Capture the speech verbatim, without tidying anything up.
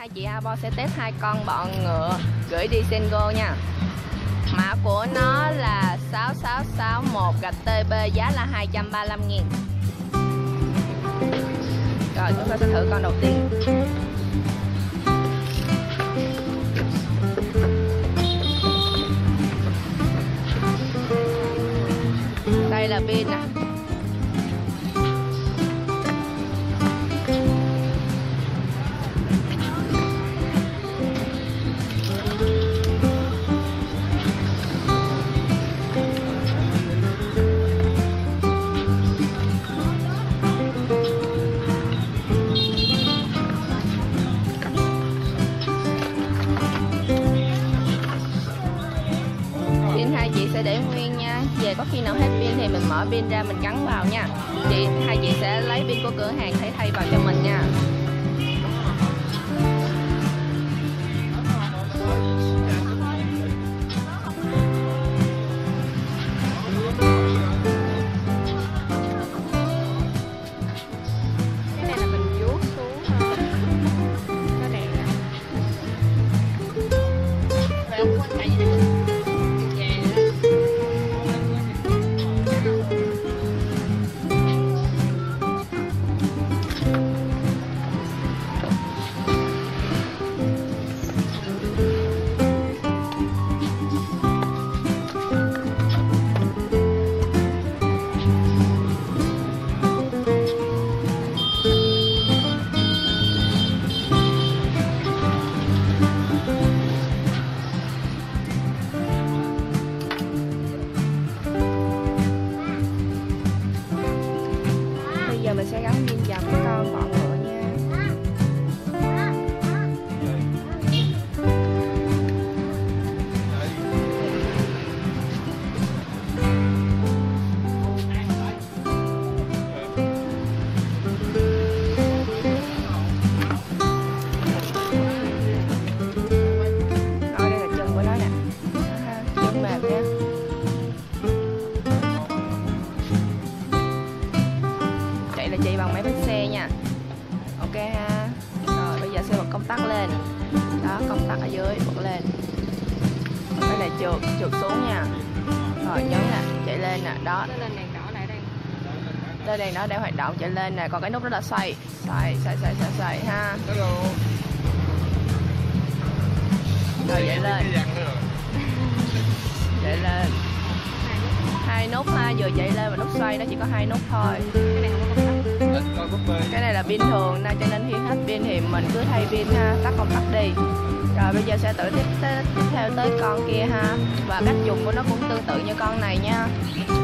hai chị Abo sẽ test hai con bọ ngựa gửi đi Sengo nha. Mã của nó là sáu sáu sáu một gạch tê bê, giá là hai trăm ba mươi lăm nghìn. Rồi chúng ta sẽ thử con đầu tiên. Đây là pin nè. Sẽ để nguyên nha, về có khi nào hết pin thì mình mở pin ra mình gắn vào nha. Chị hai chị sẽ lấy pin của cửa hàng để thay vào cho mình nha. Cái này là mình vuốt xuống thôi. Nó đẹp nè. Rồi không có chạy gì nữa. Giờ mình sẽ gắn pin vào cái con bọ ngựa nha. Rồi đây là chân của nó nè. Chân mềm nha. Là chạy bằng máy bánh xe nha. Ok ha. Rồi bây giờ sẽ bật công tắc lên. Đó, công tắc ở dưới bật lên. Cái này trượt trượt xuống nha. Rồi nhấn nè, chạy lên nè. Đó, lên đèn đỏ lại đây. Lên đèn đỏ để hoạt động, chạy lên nè. Còn cái nút đó là xoay. Xoay xoay xoay xoay, xoay ha. Rồi chạy lên. Chạy lên. Hai nút ha, vừa chạy lên và nút xoay nó chỉ có hai nút thôi. Cái này không có công tắc. Cái này là pin thường nên cho nên khi hết pin thì mình cứ thay pin ha, tắt công tắc đi. Rồi bây giờ sẽ tự tiếp, tiếp theo tới con kia ha. Và cách dùng của nó cũng tương tự như con này nha.